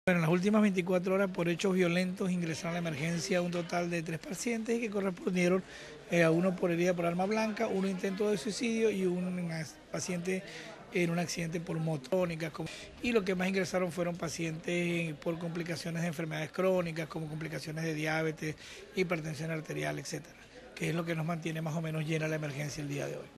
Bueno, en las últimas 24 horas por hechos violentos ingresaron a la emergencia un total de 3 pacientes que correspondieron a uno por herida por arma blanca, uno intento de suicidio y un paciente en un accidente por motónica. Y lo que más ingresaron fueron pacientes por complicaciones de enfermedades crónicas, como complicaciones de diabetes, hipertensión arterial, etcétera, que es lo que nos mantiene más o menos llena la emergencia el día de hoy.